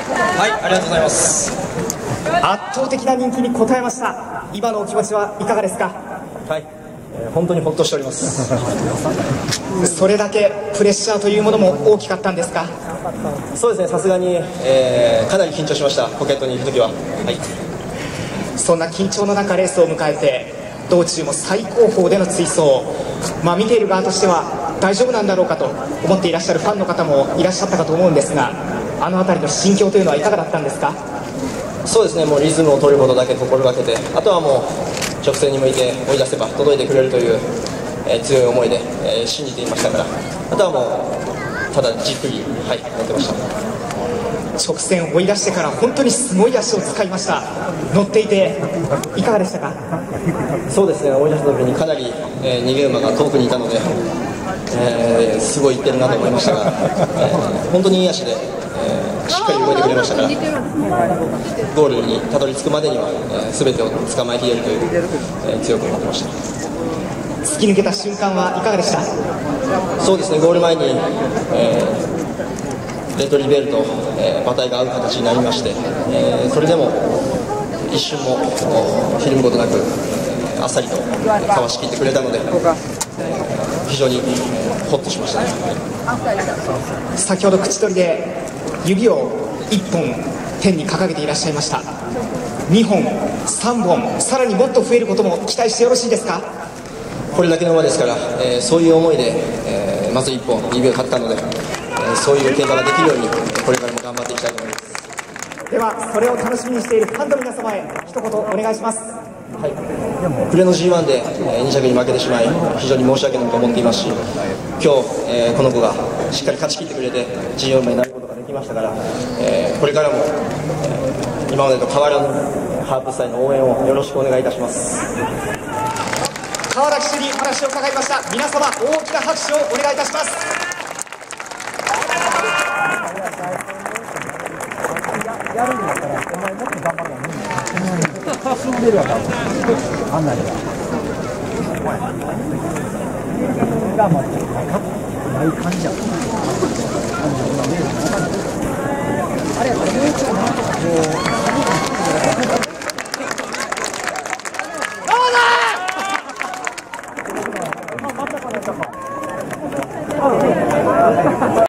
はい、ありがとうございます。 圧倒的な人気に応えました。今のお気持ちはいかがですか？ はい、本当にほっとしております。 それだけプレッシャーというものも大きかったんですか？ そうですね、さすがに、かなり緊張しました。ポケットにいるときは、はい、 そんな緊張の中レースを迎えて、道中も最高峰での追走、見ている側としては大丈夫なんだろうかと思っていらっしゃるファンの方もいらっしゃったかと思うんですが、あの辺りの心境というのはいかがだったんですか？ そうですね、もうリズムを取ることだけ心がけて、あとはもう直線に向いて追い出せば届いてくれるという、強い思いで、信じていましたから、あとはもうただじっくり、はい、乗ってました。 直線追い出してから本当にすごい足を使いました。乗っていていかがでしたか？ そうですね、追い出した時にかなり、逃げ馬が遠くにいたので、すごいいってるなと思いましたが、本当にいい足で、しっかり動いてくれましたから、ゴールにたどり着くまでには、全てを捕まえきれるという、強く思ってました。 突き抜けた瞬間はいかがでした？ そうですね、ゴール前に、レトリベルと、馬体が合う形になりまして、それでも一瞬もひるむことなく、あっさりとかわしきってくれたので、非常にホッとしましたね。 先ほど口取りで指を1本天に掲げていらっしゃいました。2本、3本、さらにもっと増えることも期待してよろしいですか？ これだけの馬ですから、そういう思いで、まず1本指を勝ったので、そういう競馬ができるようにこれからも頑張っていきたいと思います。 ではそれを楽しみにしているファンの皆様へ一言お願いします。 はい、暮れの G1 で、2着に負けてしまい非常に申し訳ないと思っていますし、今日、この子がしっかり勝ち切ってくれて G4 馬になることができましたから、これからも、今までと変わらぬハープスタイルの応援をよろしくお願いいたします。 川田騎手に話を伺いました。皆様大きな拍手をお願いいたします。 やるんだったらお前もっと頑張るわね。死んでるわ多分。あんなには。がまあない感じや。あれやったらもうちょっとなんとかこう